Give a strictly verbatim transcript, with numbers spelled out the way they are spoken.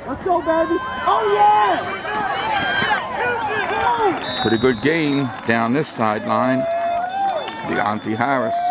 Let's go, baby. Oh, yeah! Pretty good game down this sideline. Deontay Harris.